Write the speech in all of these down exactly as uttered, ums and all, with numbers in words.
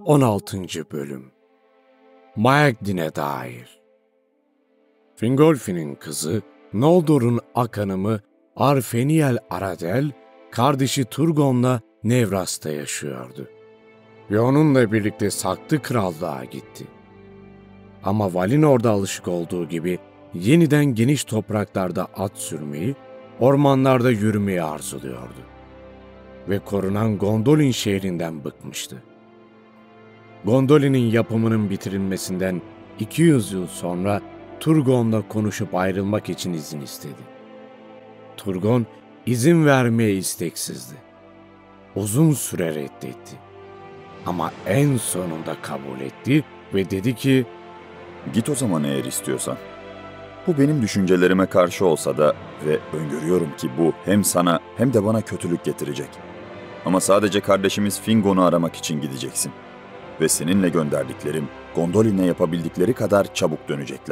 on altıncı. Bölüm Maegdin'e dair. Fingolfin'in kızı, Noldor'un akanımı Arfeniel Aradel, kardeşi Turgon'la Nevras'ta yaşıyordu. Ve onunla birlikte Saklı Krallığa gitti. Ama Valinor'da alışık olduğu gibi yeniden geniş topraklarda at sürmeyi, ormanlarda yürümeyi arzuluyordu. Ve korunan Gondolin şehrinden bıkmıştı. Gondolin'in yapımının bitirilmesinden iki yüz yıl sonra Turgon'la konuşup ayrılmak için izin istedi. Turgon izin vermeye isteksizdi. Uzun süre reddetti. Ama en sonunda kabul etti ve dedi ki, "Git o zaman eğer istiyorsan. Bu benim düşüncelerime karşı olsa da ve öngörüyorum ki bu hem sana hem de bana kötülük getirecek. Ama sadece kardeşimiz Fingon'u aramak için gideceksin. Ve seninle gönderdiklerim Gondolin'e yapabildikleri kadar çabuk dönecekler."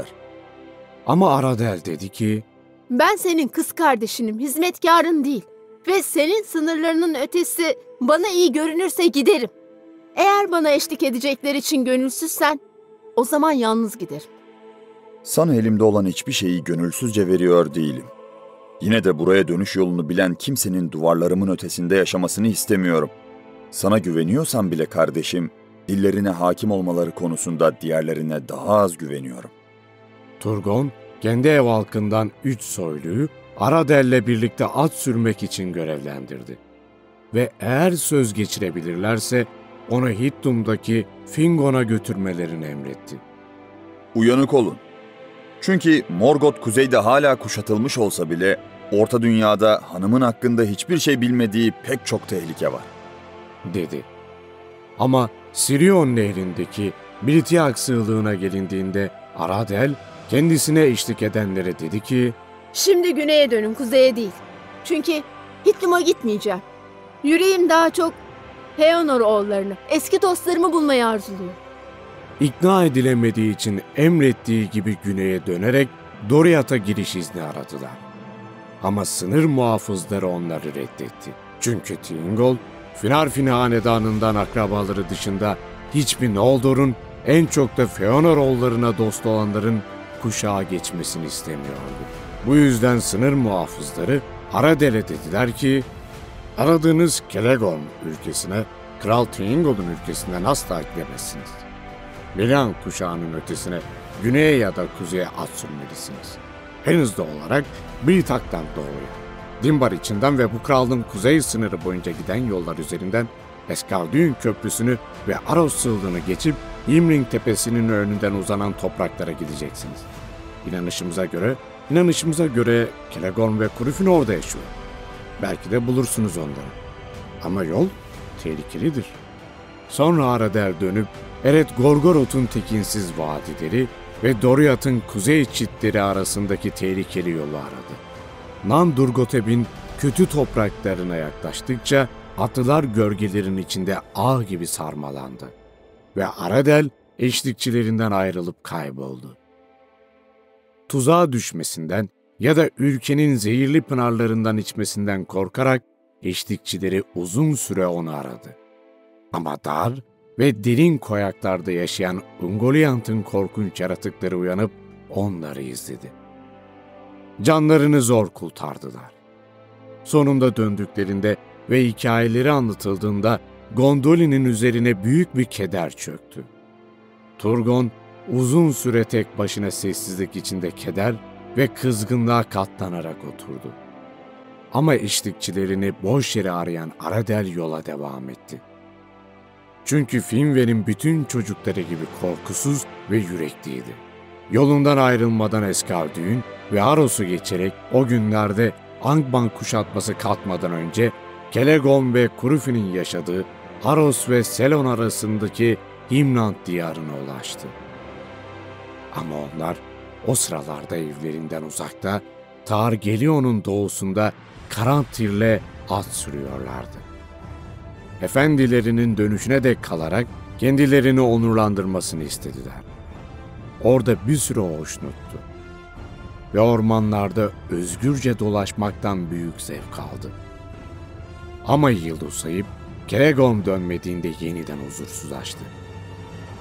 Ama Aradel dedi ki, "Ben senin kız kardeşinim, hizmetkarın değil. Ve senin sınırlarının ötesi bana iyi görünürse giderim. Eğer bana eşlik edecekler için gönülsüzsen, o zaman yalnız giderim." "Sana elimde olan hiçbir şeyi gönülsüzce veriyor değilim. Yine de buraya dönüş yolunu bilen kimsenin duvarlarımın ötesinde yaşamasını istemiyorum. Sana güveniyorsan bile kardeşim, dillerine hakim olmaları konusunda diğerlerine daha az güveniyorum." Turgon, kendi ev halkından üç soyluyu Aradel'le birlikte at sürmek için görevlendirdi. Ve eğer söz geçirebilirlerse onu Hittum'daki Fingon'a götürmelerini emretti. "Uyanık olun. Çünkü Morgoth kuzeyde hala kuşatılmış olsa bile Orta Dünya'da hanımın hakkında hiçbir şey bilmediği pek çok tehlike var," dedi. Ama Sirion nehrindeki Britiak sığlığına gelindiğinde Aradel kendisine eşlik edenlere dedi ki, "Şimdi güneye dönün, kuzeye değil. Çünkü Hittum'a gitmeyeceğim. Yüreğim daha çok Feanor oğullarını, eski dostlarımı bulmayı arzuluyor." İkna edilemediği için emrettiği gibi güneye dönerek Doriath'a giriş izni aradılar. Ama sınır muhafızları onları reddetti. Çünkü Thingol, Finarfin hanedanından akrabaları dışında hiçbir Noldor'un, en çok da Feanor oğullarına dost olanların kuşağa geçmesini istemiyordu. Bu yüzden sınır muhafızları Aradel'e dediler ki, "Aradığınız Celegon ülkesine, Kral Thingol'un ülkesinden asla gidemezsiniz. Melian kuşağının ötesine, güneye ya da kuzeye at sürmelisiniz. En hızlı olarak Britak'tan doğuya, Dimbar içinden ve bu krallığın kuzey sınırı boyunca giden yollar üzerinden Escaldüğün Köprüsü'nü ve Aros sığlığını geçip Ymring Tepesi'nin önünden uzanan topraklara gideceksiniz. İnanışımıza göre, inanışımıza göre Celegon ve Curufin orada yaşıyor. Belki de bulursunuz onları. Ama yol tehlikelidir." Sonra Aradel dönüp Eret Gorgoroth'un tekinsiz vadileri ve Doriath'ın kuzey çitleri arasındaki tehlikeli yolu aradı. Nan-Durgoteb'in kötü topraklarına yaklaştıkça atlılar gölgelerin içinde ağ gibi sarmalandı ve Aradel eşlikçilerinden ayrılıp kayboldu. Tuzağa düşmesinden ya da ülkenin zehirli pınarlarından içmesinden korkarak eşlikçileri uzun süre onu aradı. Ama dar ve derin koyaklarda yaşayan Ungoliant'ın korkunç yaratıkları uyanıp onları izledi. Canlarını zor kurtardılar. Sonunda döndüklerinde ve hikayeleri anlatıldığında Gondolin'in üzerine büyük bir keder çöktü. Turgon uzun süre tek başına sessizlik içinde keder ve kızgınlığa katlanarak oturdu. Ama eşlikçilerini boş yere arayan Aradel yola devam etti. Çünkü Finwë'nin bütün çocukları gibi korkusuz ve yürekliydi. Yolundan ayrılmadan Escaldüğün ve Aros'u geçerek o günlerde Angband kuşatması kalkmadan önce Celegon ve Curufin'in yaşadığı Aros ve Selon arasındaki Himland diyarına ulaştı. Ama onlar o sıralarda evlerinden uzakta, Targelion'un doğusunda Caranthir'le at sürüyorlardı. Efendilerinin dönüşüne dek kalarak kendilerini onurlandırmasını istediler. Orada bir süre hoşnuttu ve ormanlarda özgürce dolaşmaktan büyük zevk aldı. Ama yıl uzayıp Celegon dönmediğinde yeniden huzursuzlaştı.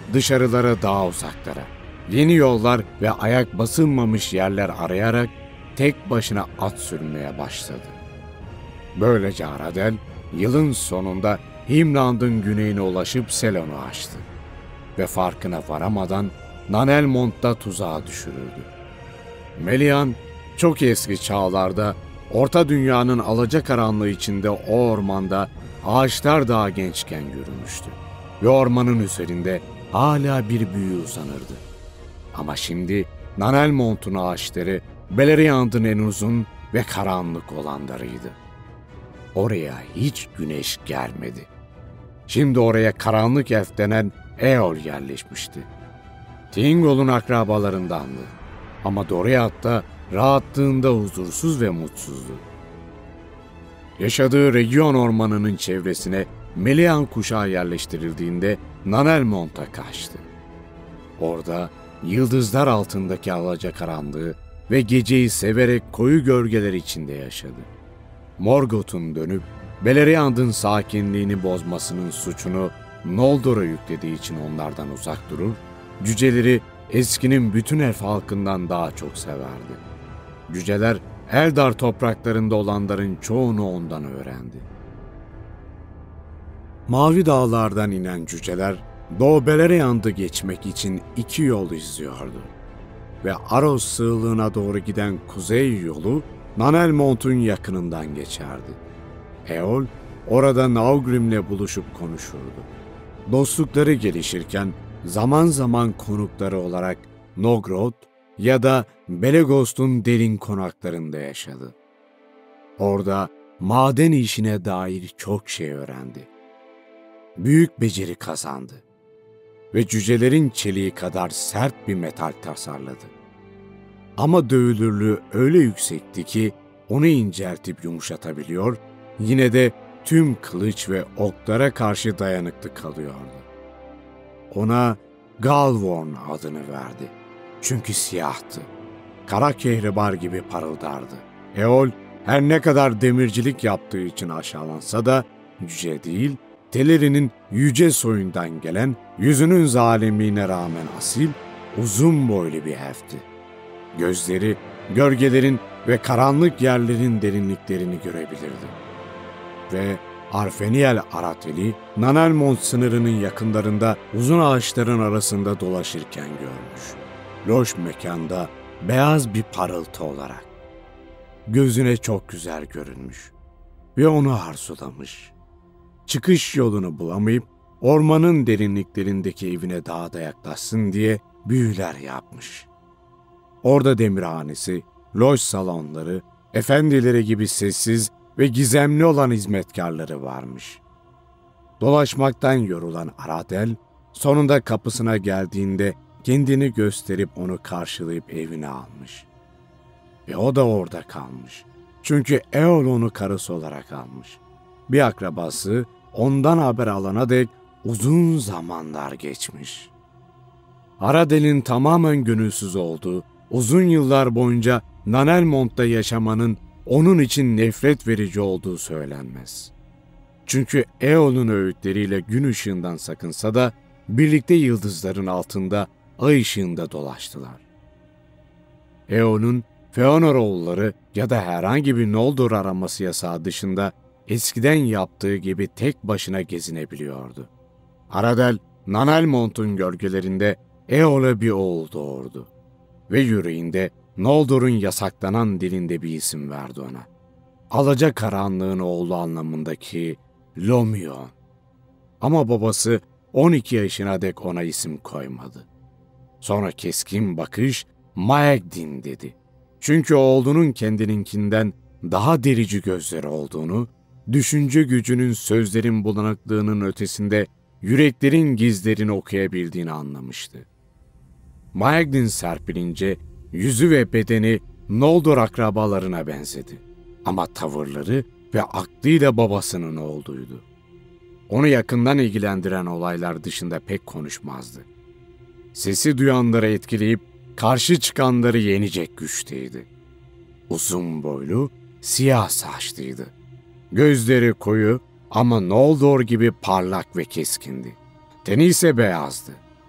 dışarılara daha uzaklara, yeni yollar ve ayak basılmamış yerler arayarak tek başına at sürmeye başladı. Böylece Aradel yılın sonunda Himland'ın güneyine ulaşıp Selon'u aştı ve farkına varamadan Nanelmont'ta tuzağa düşürüldü. Melian çok eski çağlarda Orta Dünya'nın alacakaranlığı içinde o ormanda ağaçlar daha gençken yürümüştü ve ormanın üzerinde hala bir büyü uzanırdı. Ama şimdi Nanelmont'un ağaçları Beleriand'ın en uzun ve karanlık olanlarıydı. Oraya hiç güneş gelmedi. Şimdi oraya karanlık elf denen Eol yerleşmişti. Thingol'un akrabalarındandı. Ama Doriath'ta rahatlığında huzursuz ve mutsuzdu. Yaşadığı Region ormanının çevresine Melian kuşağı yerleştirildiğinde Nanelmont'a kaçtı. Orada yıldızlar altındaki alacakaranlığı ve geceyi severek koyu gölgeler içinde yaşadı. Morgoth'un dönüp Beleriand'ın sakinliğini bozmasının suçunu Noldor'a yüklediği için onlardan uzak durur, cüceleri eskinin bütün elf halkından daha çok severdi. Cüceler Eldar topraklarında olanların çoğunu ondan öğrendi. Mavi dağlardan inen cüceler Doğu Beleriand'ı geçmek için iki yol izliyordu. Ve Aros sığlığına doğru giden kuzey yolu Nanelmont'un yakınından geçerdi. Eol orada Naugrim'le buluşup konuşurdu. Dostlukları gelişirken zaman zaman konukları olarak Nogrod ya da Belegost'un derin konaklarında yaşadı. Orada maden işine dair çok şey öğrendi. Büyük beceri kazandı ve cücelerin çeliği kadar sert bir metal tasarladı. Ama dövülürlüğü öyle yüksekti ki onu inceltip yumuşatabiliyor, yine de tüm kılıç ve oklara karşı dayanıklı kalıyordu. Ona Galvorn adını verdi. Çünkü siyahtı. Kara kehribar gibi parıldardı. Eol her ne kadar demircilik yaptığı için aşağılansa da cüce değil, Teleri'nin yüce soyundan gelen, yüzünün zalimliğine rağmen asil, uzun boylu bir elfti. Gözleri, gölgelerin ve karanlık yerlerin derinliklerini görebilirdi. Ve Arfeniel Arathel'i Nanelmont sınırının yakınlarında uzun ağaçların arasında dolaşırken görmüş. Loş mekanda beyaz bir parıltı olarak. Gözüne çok güzel görünmüş ve onu arzulamış. Çıkış yolunu bulamayıp ormanın derinliklerindeki evine daha da yaklaşsın diye büyüler yapmış. Orada demirhanesi, loş salonları, efendileri gibi sessiz ve gizemli olan hizmetkarları varmış. Dolaşmaktan yorulan Aradel, sonunda kapısına geldiğinde kendini gösterip onu karşılayıp evine almış. Ve o da orada kalmış. Çünkü Eol onu karısı olarak almış. Bir akrabası ondan haber alana dek uzun zamanlar geçmiş. Aradel'in tamamen gönülsüz olduğu, uzun yıllar boyunca Nanelmont'ta yaşamanın onun için nefret verici olduğu söylenmez. Çünkü Eol'un öğütleriyle gün ışığından sakınsa da birlikte yıldızların altında ay ışığında dolaştılar. Eol'un Feanor oğulları ya da herhangi bir Noldor araması yasağı dışında eskiden yaptığı gibi tek başına gezinebiliyordu. Aradel, Nanelmont'un gölgelerinde Eol'a bir oğul doğurdu ve yüreğinde Noldor'un yasaklanan dilinde bir isim verdi ona. Alacakaranlığın oğlu anlamındaki Lomion. Ama babası on iki yaşına dek ona isim koymadı. Sonra keskin bakış Maegdin dedi. Çünkü oğlunun kendininkinden daha derici gözleri olduğunu, düşünce gücünün sözlerin bulanıklığının ötesinde yüreklerin gizlerini okuyabildiğini anlamıştı. Maegdin serpilince yüzü ve bedeni Noldor akrabalarına benzedi. Ama tavırları ve aklıyla babasının oğluydu. Onu yakından ilgilendiren olaylar dışında pek konuşmazdı. Sesi duyanları etkileyip karşı çıkanları yenecek güçteydi. Uzun boylu, siyah saçlıydı. Gözleri koyu ama Noldor gibi parlak ve keskindi. Teni ise beyazdı.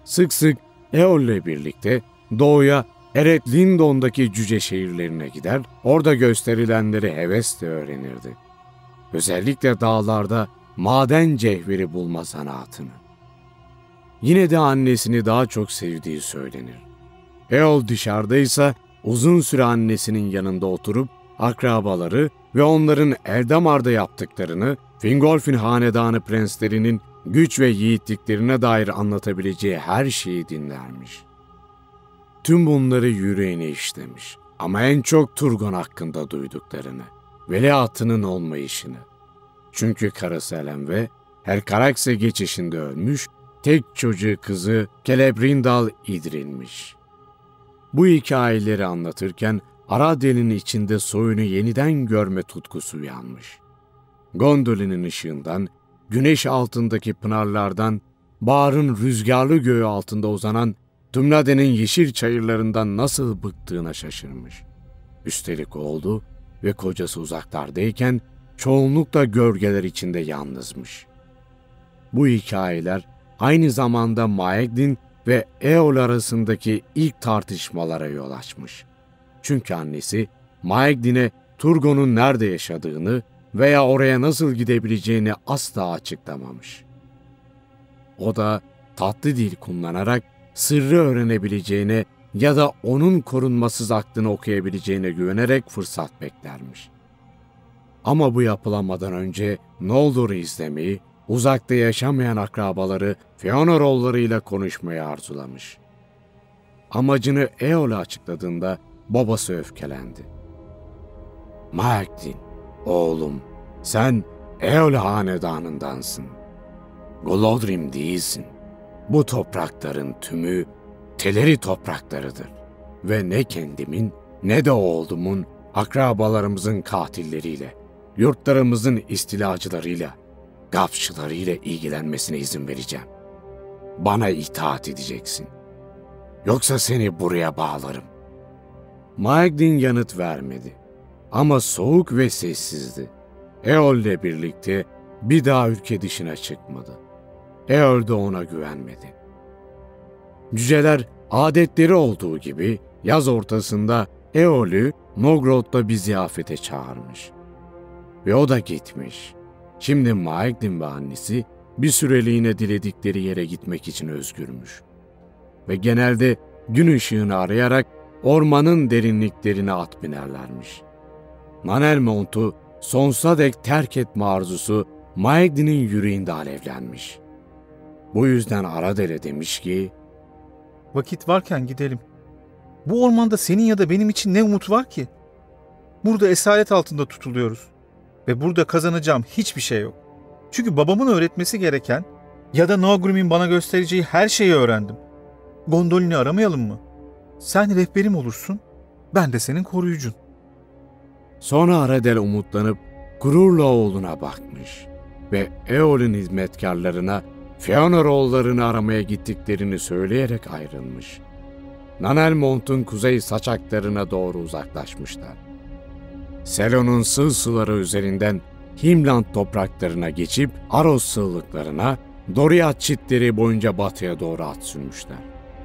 sık sık Eol'le birlikte doğuya Eret Lindon'daki cüce şehirlerine gider, orada gösterilenleri hevesle öğrenirdi. Özellikle dağlarda maden cevheri bulma sanatını. Yine de annesini daha çok sevdiği söylenir. Eol dışarıdaysa uzun süre annesinin yanında oturup akrabaları ve onların Eldamar'da yaptıklarını, Fingolfin hanedanı prenslerinin güç ve yiğitliklerine dair anlatabileceği her şeyi dinlermiş. Tüm bunları yüreğine işlemiş ama en çok Turgon hakkında duyduklarını, veliahtının olmayışını. Çünkü karısı Elenve, Helcarax'e geçişinde ölmüş, tek çocuğu kızı Celebrindal idrilmiş. Bu hikayeleri anlatırken Aradeli'nin içinde soyunu yeniden görme tutkusu uyanmış. Gondolin'in ışığından, güneş altındaki pınarlardan, baharın rüzgarlı göğü altında uzanan Tümlade'nin yeşil çayırlarından nasıl bıktığına şaşırmış. Üstelik oğlu ve kocası uzaklardayken çoğunlukla gölgeler içinde yalnızmış. Bu hikayeler aynı zamanda Maeglin ve Eol arasındaki ilk tartışmalara yol açmış. Çünkü annesi Maeglin'e Turgon'un nerede yaşadığını veya oraya nasıl gidebileceğini asla açıklamamış. O da tatlı dil kullanarak sırrı öğrenebileceğine ya da onun korunmasız aklını okuyabileceğine güvenerek fırsat beklermiş. Ama bu yapılamadan önce Noldor'u izlemeyi, uzakta yaşamayan akrabaları Fëanor konuşmayı arzulamış. Amacını Eol'a açıkladığında babası öfkelendi. "Maeglin, oğlum, sen Eol hanedanındansın. Glodrim değilsin. Bu toprakların tümü Teleri topraklarıdır ve ne kendimin ne de oğlumun akrabalarımızın katilleriyle, yurtlarımızın istilacılarıyla, gafşılarıyla ilgilenmesine izin vereceğim. Bana itaat edeceksin. Yoksa seni buraya bağlarım." Maeglin yanıt vermedi ama soğuk ve sessizdi. Eol'le birlikte bir daha ülke dışına çıkmadı. Eol de ona güvenmedi. Cüceler adetleri olduğu gibi yaz ortasında Eol'ü Nogrod'da bir ziyafete çağırmış. Ve o da gitmiş. Şimdi Maeglin ve annesi bir süreliğine diledikleri yere gitmek için özgürmüş. Ve genelde gün ışığını arayarak ormanın derinliklerine at binerlermiş. Nanelmont'u sonsuza dek terk etme arzusu Maeglin'in yüreğinde alevlenmiş. Bu yüzden Aradele demiş ki, "Vakit varken gidelim. Bu ormanda senin ya da benim için ne umut var ki? Burada esaret altında tutuluyoruz ve burada kazanacağım hiçbir şey yok. Çünkü babamın öğretmesi gereken ya da Naugrim'in bana göstereceği her şeyi öğrendim. Gondolin'i aramayalım mı? Sen rehberim olursun, ben de senin koruyucun." Sonra Aradel umutlanıp gururla oğluna bakmış ve Eol'ün hizmetkarlarına Fëanor aramaya gittiklerini söyleyerek ayrılmış. Nanelmont'un kuzey saçaklarına doğru uzaklaşmışlar. Selon'un sığ suları üzerinden Himland topraklarına geçip Aros sığlıklarına, Doriath çitleri boyunca batıya doğru at sürmüşler.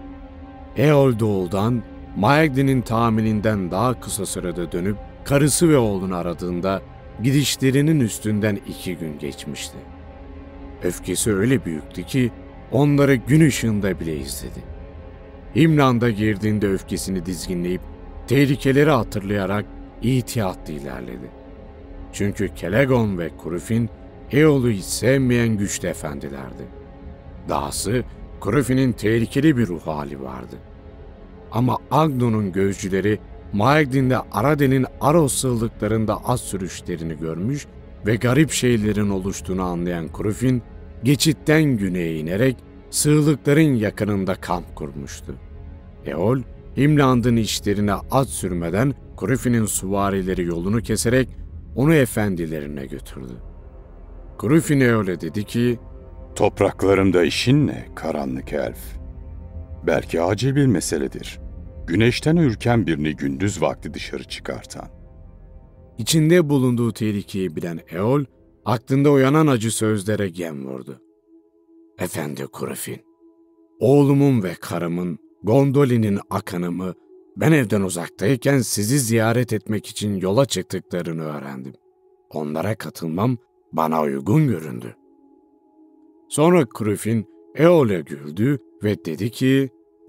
Eol doğudan, Maeglin'in tahmininden daha kısa sürede dönüp karısı ve oğlunu aradığında gidişlerinin üstünden iki gün geçmişti. Öfkesi öyle büyüktü ki onları gün ışığında bile izledi. Himland'a girdiğinde öfkesini dizginleyip tehlikeleri hatırlayarak ihtiyatlı ilerledi. Çünkü Celegon ve Curufin Eol'u hiç sevmeyen güçlü efendilerdi. Dahası Curufin'in tehlikeli bir ruh hali vardı. Ama Agdon'un gözcüleri Maeglin'de Aradel'in Aros sığlıklarında at sürüşlerini görmüş ve garip şeylerin oluştuğunu anlayan Curufin, geçitten güneye inerek sığlıkların yakınında kamp kurmuştu. Eol, Himland'ın işlerine at sürmeden Curufin'in süvarileri yolunu keserek onu efendilerine götürdü. Curufin Eol'e dedi ki, "Topraklarımda işin ne karanlık elf? Belki acil bir meseledir. Güneşten ürken birini gündüz vakti dışarı çıkartan." İçinde bulunduğu tehlikeyi bilen Eol, aklında uyanan acı sözlere gem vurdu. "Efendi Curufin, oğlumun ve karımın, Gondolin'in Akan'ımı ben evden uzaktayken sizi ziyaret etmek için yola çıktıklarını öğrendim. Onlara katılmam bana uygun göründü. Sonra Krufin Eol'e güldü ve dedi ki,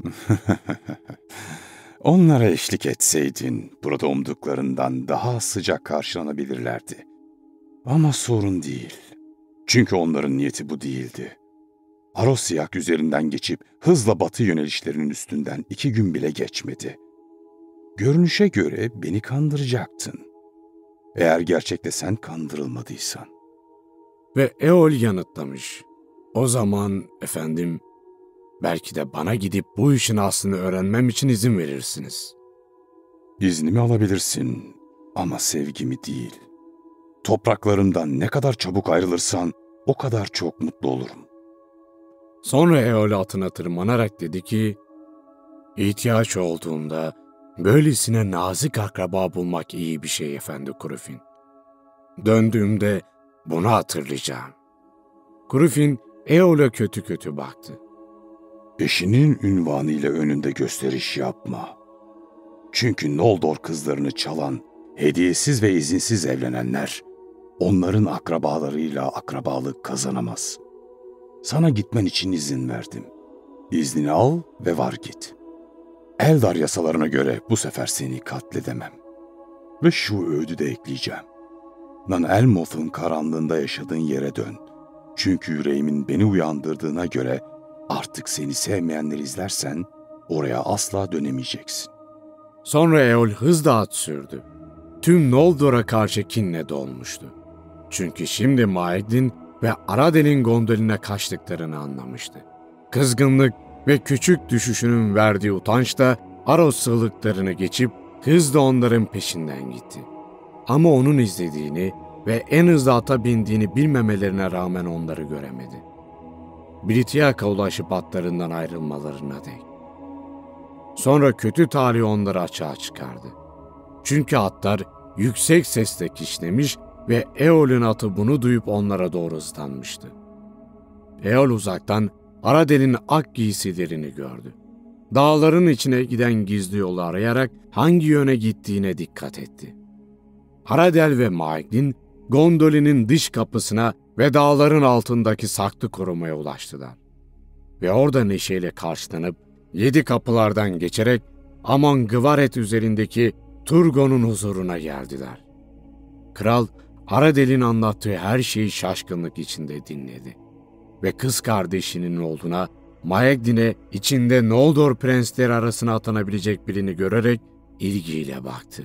Onlara eşlik etseydin burada umduklarından daha sıcak karşılanabilirlerdi. Ama sorun değil. Çünkü onların niyeti bu değildi. Arosyak üzerinden geçip hızla batı yönelişlerinin üstünden iki gün bile geçmedi. Görünüşe göre beni kandıracaktın. Eğer gerçekte sen kandırılmadıysan. Ve Eol yanıtlamış. O zaman efendim, belki de bana gidip bu işin aslını öğrenmem için izin verirsiniz. İznimi alabilirsin ama sevgimi değil. Topraklarımdan ne kadar çabuk ayrılırsan o kadar çok mutlu olurum. Sonra Eol atına tırmanarak dedi ki, ihtiyaç olduğunda böylesine nazik akraba bulmak iyi bir şey efendi Krufin. Döndüğümde bunu hatırlayacağım. Krufin Eol'a kötü kötü baktı. Eşinin ünvanıyla önünde gösteriş yapma. Çünkü Noldor kızlarını çalan, hediyesiz ve izinsiz evlenenler, onların akrabalarıyla akrabalık kazanamaz. Sana gitmen için izin verdim. İznini al ve var git. Eldar yasalarına göre bu sefer seni katledemem. Ve şu öğüdü de ekleyeceğim. Nan Elmoth'un karanlığında yaşadığın yere dön. Çünkü yüreğimin beni uyandırdığına göre artık seni sevmeyenleri izlersen oraya asla dönemeyeceksin. Sonra Eol hızla at sürdü. Tüm Noldor'a karşı kinle dolmuştu. Çünkü şimdi Maeglin ve Aradel'in Gondolin'e kaçtıklarını anlamıştı. Kızgınlık ve küçük düşüşünün verdiği utanç da Aros sığlıklarını geçip hızla onların peşinden gitti. Ama onun izlediğini ve en hızlı ata bindiğini bilmemelerine rağmen onları göremedi. Britiak'a ulaşıp atlarından ayrılmalarına dek. Sonra kötü talih onları açığa çıkardı. Çünkü atlar yüksek sesle kişnemiş ve Eol'ün atı bunu duyup onlara doğru hızlanmıştı. Eol uzaktan Aradel'in ak giysilerini gördü. Dağların içine giden gizli yolu arayarak hangi yöne gittiğine dikkat etti. Aradel ve Maeglin, Gondolin'in dış kapısına ve dağların altındaki saklı korumaya ulaştılar. Ve orada neşeyle karşılanıp yedi kapılardan geçerek Amon-Gvaret üzerindeki Turgon'un huzuruna geldiler. Kral, Aradel'in anlattığı her şeyi şaşkınlık içinde dinledi. Ve kız kardeşinin oğluna, Maeglin'e içinde Noldor prensleri arasına atanabilecek birini görerek ilgiyle baktı.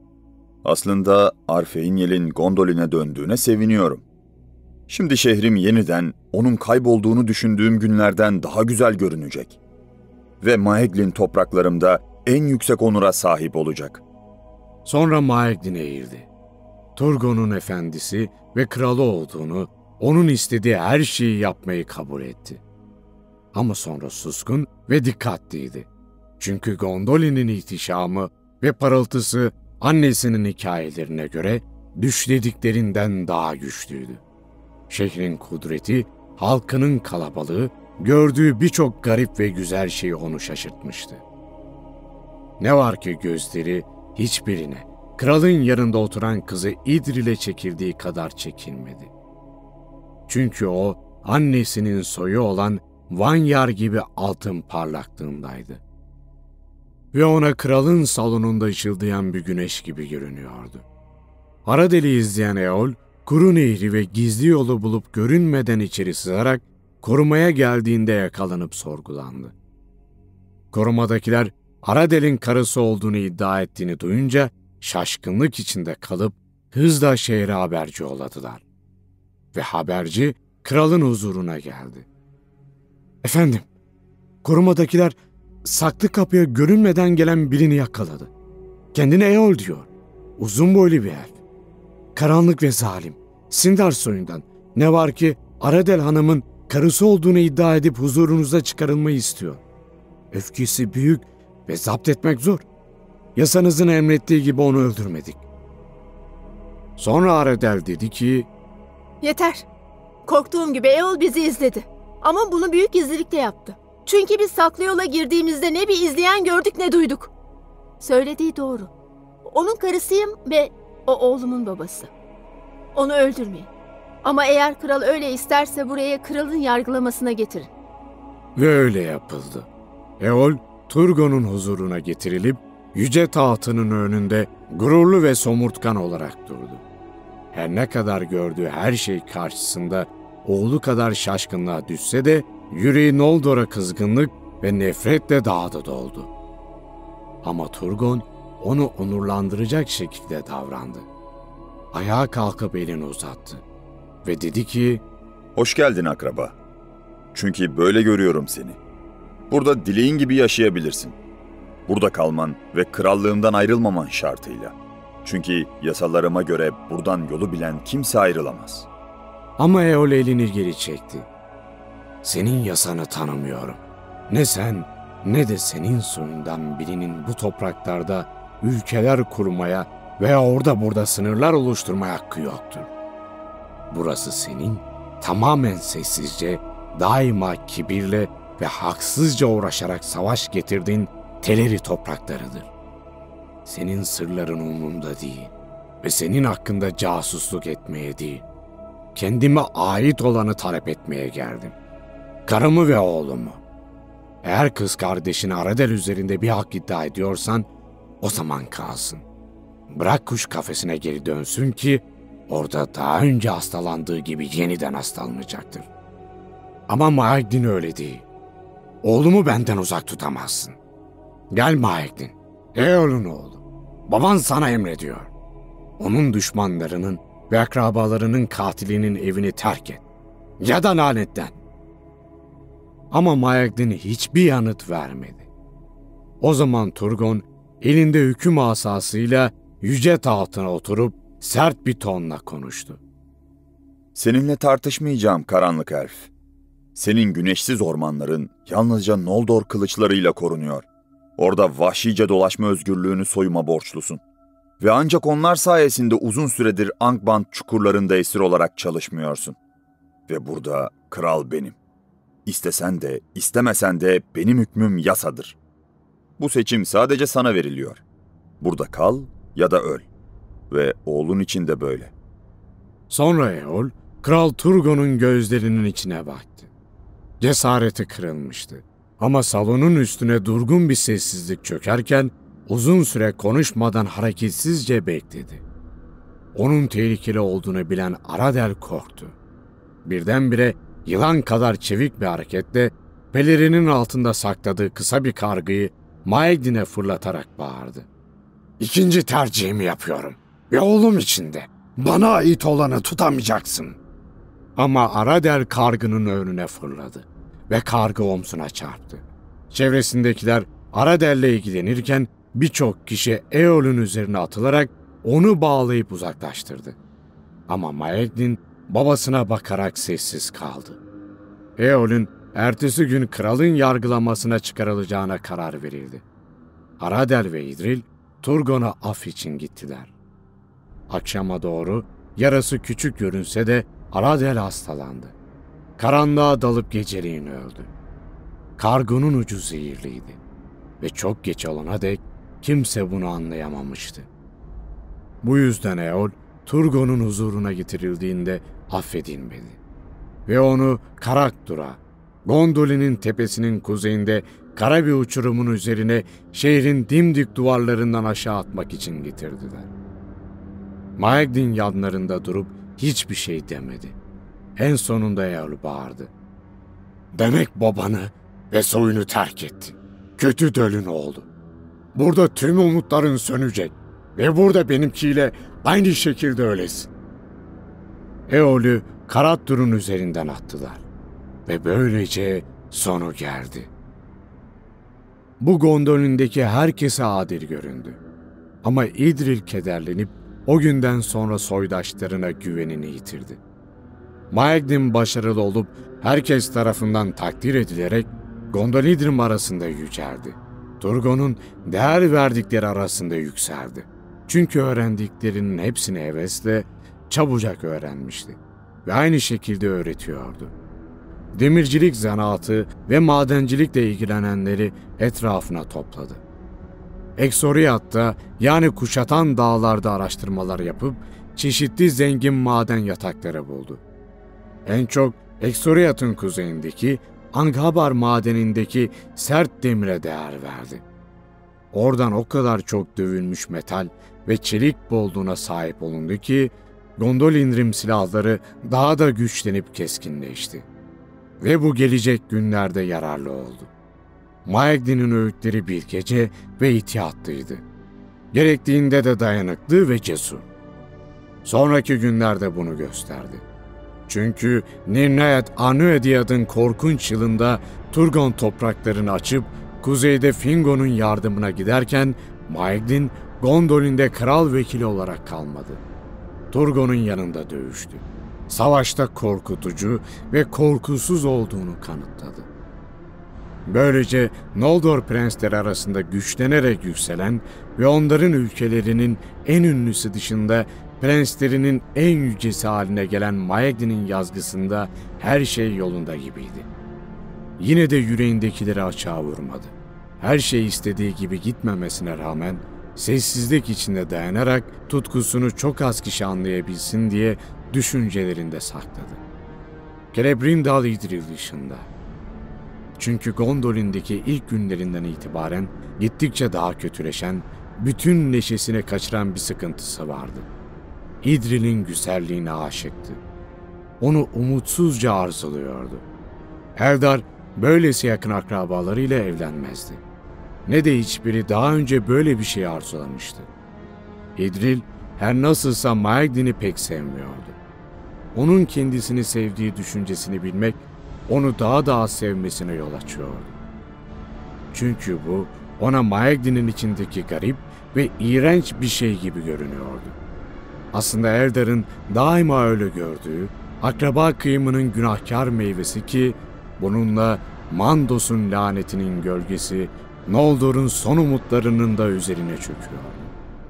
Aslında Arfeiniel'in Gondolin'e döndüğüne seviniyorum. Şimdi şehrim yeniden onun kaybolduğunu düşündüğüm günlerden daha güzel görünecek. Ve Maeglin topraklarımda en yüksek onura sahip olacak. Sonra Maeglin eğildi. Turgon'un efendisi ve kralı olduğunu, onun istediği her şeyi yapmayı kabul etti. Ama sonra suskun ve dikkatliydi. Çünkü Gondolin'in ihtişamı ve parıltısı annesinin hikayelerine göre düşlediklerinden daha güçlüydü. Şehrin kudreti, halkının kalabalığı, gördüğü birçok garip ve güzel şey onu şaşırtmıştı. Ne var ki gözleri hiçbirine, kralın yanında oturan kızı İdril'e çekildiği kadar çekilmedi. Çünkü o, annesinin soyu olan Vanyar gibi altın parlaklığındaydı. Ve ona kralın salonunda ışıldayan bir güneş gibi görünüyordu. Aradel'i izleyen Eol, Kuru Nehri ve gizli yolu bulup görünmeden içeri sığarak korumaya geldiğinde yakalanıp sorgulandı. Korumadakiler Aradel'in karısı olduğunu iddia ettiğini duyunca şaşkınlık içinde kalıp hızla şehre haberci yolladılar. Ve haberci kralın huzuruna geldi. Efendim, korumadakiler saklı kapıya görünmeden gelen birini yakaladı. Kendine Eol diyor. Uzun boylu bir elf. Karanlık ve zalim. Sindar soyundan. Ne var ki Aradel hanımın karısı olduğunu iddia edip huzurunuza çıkarılmayı istiyor. Öfkesi büyük ve zapt etmek zor. Yasanızın emrettiği gibi onu öldürmedik. Sonra Aradel dedi ki, Yeter. Korktuğum gibi Eol bizi izledi. Ama bunu büyük gizlilikle yaptı. Çünkü biz saklı yola girdiğimizde ne bir izleyen gördük ne duyduk. Söylediği doğru. Onun karısıyım ve o oğlumun babası. Onu öldürmeyin. Ama eğer kral öyle isterse buraya kralın yargılamasına getirin. Ve öyle yapıldı. Eol, Turgon'un huzuruna getirilip yüce tahtının önünde gururlu ve somurtkan olarak durdu. Her ne kadar gördüğü her şey karşısında oğlu kadar şaşkınlığa düşse de yüreği Noldor'a kızgınlık ve nefretle daha da doldu. Ama Turgon onu onurlandıracak şekilde davrandı. Ayağa kalkıp elini uzattı ve dedi ki, "Hoş geldin akraba. Çünkü böyle görüyorum seni. Burada dileğin gibi yaşayabilirsin. Burada kalman ve krallığımdan ayrılmaman şartıyla. Çünkü yasalarıma göre buradan yolu bilen kimse ayrılamaz." Ama Eol elini geri çekti. "Senin yasanı tanımıyorum. Ne sen ne de senin soyundan birinin bu topraklarda ülkeler kurmaya veya orada burada sınırlar oluşturmaya hakkı yoktur. Burası senin tamamen sessizce, daima kibirle ve haksızca uğraşarak savaş getirdiğin Teleri topraklarıdır. Senin sırların umurumda değil ve senin hakkında casusluk etmeye değil, kendime ait olanı talep etmeye geldim. Karımı ve oğlumu. Eğer kız kardeşini Aradel üzerinde bir hak iddia ediyorsan, o zaman kalsın. Bırak kuş kafesine geri dönsün ki, orada daha önce hastalandığı gibi yeniden hastalanacaktır. Ama Maegdin öyle değil. Oğlumu benden uzak tutamazsın. Gel Maegdin, Eol'un oğlu. Baban sana emrediyor. Onun düşmanlarının ve akrabalarının katilinin evini terk et. Ya da lanetlen." Ama Maegdin hiçbir yanıt vermedi. O zaman Turgon elinde hüküm asasıyla yüce tahtına oturup sert bir tonla konuştu. "Seninle tartışmayacağım karanlık elf. Senin güneşsiz ormanların yalnızca Noldor kılıçlarıyla korunuyor. Orada vahşice dolaşma özgürlüğünü soyuma borçlusun. Ve ancak onlar sayesinde uzun süredir Angband çukurlarında esir olarak çalışmıyorsun. Ve burada kral benim. İstesen de istemesen de benim hükmüm yasadır. Bu seçim sadece sana veriliyor. Burada kal ya da öl. Ve oğlun için de böyle." Sonra Eol, Kral Turgon'un gözlerinin içine baktı. Cesareti kırılmıştı. Ama salonun üstüne durgun bir sessizlik çökerken uzun süre konuşmadan hareketsizce bekledi. Onun tehlikeli olduğunu bilen Aradel korktu. Birdenbire yılan kadar çevik bir hareketle pelerinin altında sakladığı kısa bir kargıyı Maegdin'e fırlatarak bağırdı. "İkinci tercihimi yapıyorum ve oğlum için de. Bana ait olanı tutamayacaksın." Ama Aradel kargının önüne fırladı ve kargı omzuna çarptı. Çevresindekiler Aradel'le ilgilenirken birçok kişi Eol'un üzerine atılarak onu bağlayıp uzaklaştırdı. Ama Maegdin babasına bakarak sessiz kaldı. Eol'un ertesi gün kralın yargılamasına çıkarılacağına karar verildi. Aradel ve Idril Turgon'a af için gittiler. Akşama doğru yarası küçük görünse de Aradel hastalandı. Karanlığa dalıp geceliğin öldü. Kargunun ucu zehirliydi ve çok geç olana dek kimse bunu anlayamamıştı. Bu yüzden Eol, Turgon'un huzuruna getirildiğinde affedilmedi ve onu Karakdur'a, Gondolin'in tepesinin kuzeyinde kara bir uçurumun üzerine şehrin dimdik duvarlarından aşağı atmak için getirdiler. Maegdin yanlarında durup hiçbir şey demedi. En sonunda Eol bağırdı. "Demek babanı ve soyunu terk etti. Kötü dölün oğlu. Burada tüm umutların sönecek ve burada benimkiyle aynı şekilde ölesin." Eol'ü Karadur'un üzerinden attılar ve böylece sonu geldi. Bu Gondolin'deki herkese adil göründü. Ama Idril kederlenip o günden sonra soydaşlarına güvenini yitirdi. Maegdin başarılı olup herkes tarafından takdir edilerek Gondolidrim arasında yüceldi. Turgon'un değer verdikleri arasında yükseldi. Çünkü öğrendiklerinin hepsini hevesle, çabucak öğrenmişti ve aynı şekilde öğretiyordu. demircilik zanaatı ve madencilikle ilgilenenleri etrafına topladı. Eksoriat'ta yani kuşatan dağlarda araştırmalar yapıp çeşitli zengin maden yatakları buldu. En çok Eksoriat'ın kuzeyindeki Anghabar madenindeki sert demire değer verdi. Oradan o kadar çok dövülmüş metal ve çelik bolluğuna sahip olundu ki Gondolin silahları daha da güçlenip keskinleşti. Ve bu gelecek günlerde yararlı oldu. Maegdi'nin öğütleri bilgece ve itiyatlıydı. Gerektiğinde de dayanıklı ve cesur. Sonraki günlerde bunu gösterdi. Çünkü Nirnayet Anuediad'ın korkunç yılında Turgon topraklarını açıp kuzeyde Fingon'un yardımına giderken Maegdin Gondolin'de kral vekili olarak kalmadı. Turgon'un yanında dövüştü. Savaşta korkutucu ve korkusuz olduğunu kanıtladı. Böylece Noldor prensleri arasında güçlenerek yükselen ve onların ülkelerinin en ünlüsü dışında prenslerinin en yücesi haline gelen Maegdi'nin yazgısında her şey yolunda gibiydi. Yine de yüreğindekileri açığa vurmadı. Her şey istediği gibi gitmemesine rağmen sessizlik içinde dayanarak tutkusunu çok az kişi anlayabilsin diye düşüncelerinde sakladı. Celebrimbor Idril dışında. Çünkü Gondolin'deki ilk günlerinden itibaren gittikçe daha kötüleşen, bütün neşesini kaçıran bir sıkıntısı vardı. Idril'in güzelliğine aşıktı. Onu umutsuzca arzuluyordu. Eldar böylesi yakın akrabalarıyla evlenmezdi. Ne de hiçbiri daha önce böyle bir şey arzulamıştı. Idril her nasılsa Maegdin'i pek sevmiyordu. Onun kendisini sevdiği düşüncesini bilmek, onu daha da az sevmesine yol açıyordu. Çünkü bu, ona Maegdi'nin içindeki garip ve iğrenç bir şey gibi görünüyordu. Aslında Eldar'ın daima öyle gördüğü, akraba kıyımının günahkar meyvesi ki, bununla Mandos'un lanetinin gölgesi, Noldor'un son umutlarının da üzerine çöküyordu.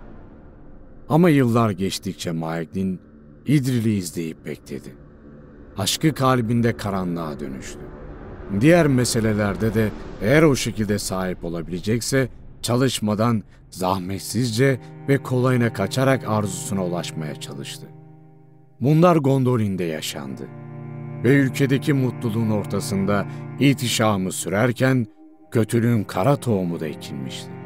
Ama yıllar geçtikçe Maegdin, İdril'i izleyip bekledi. Aşkı kalbinde karanlığa dönüştü. Diğer meselelerde de eğer o şekilde sahip olabilecekse, çalışmadan zahmetsizce ve kolayına kaçarak arzusuna ulaşmaya çalıştı. Bunlar Gondolin'de yaşandı. Ve ülkedeki mutluluğun ortasında ihtişamı sürerken, kötülüğün kara tohumu da ekilmişti.